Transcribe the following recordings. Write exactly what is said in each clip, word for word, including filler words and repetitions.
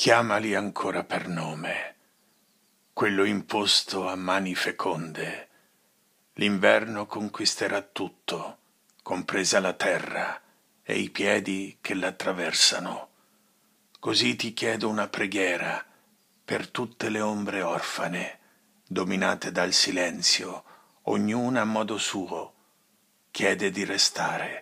Chiamali ancora per nome, quello imposto a mani feconde. L'inverno conquisterà tutto, compresa la terra e i piedi che l'attraversano. Così ti chiedo una preghiera per tutte le ombre orfane, dominate dal silenzio, ognuna a modo suo, chiede di restare.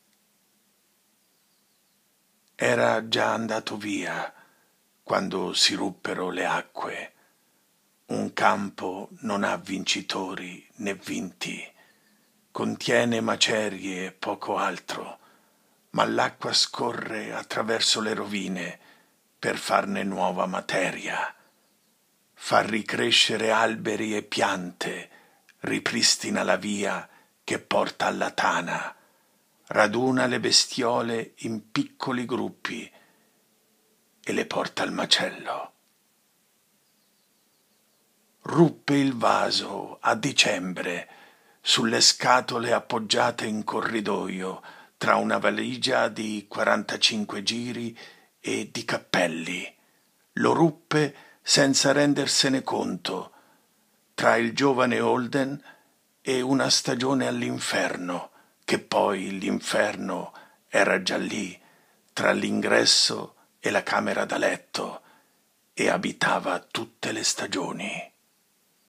Era già andato via quando si ruppero le acque. Un campo non ha vincitori né vinti, contiene macerie e poco altro, ma l'acqua scorre attraverso le rovine per farne nuova materia. Fa ricrescere alberi e piante, ripristina la via che porta alla tana, raduna le bestiole in piccoli gruppi e le porta al macello. Ruppe il vaso a dicembre sulle scatole appoggiate in corridoio tra una valigia di quarantacinque giri e di cappelli. Lo ruppe senza rendersene conto, tra il giovane Holden e una stagione all'inferno, che poi l'inferno era già lì, tra l'ingresso e la camera da letto, e abitava tutte le stagioni.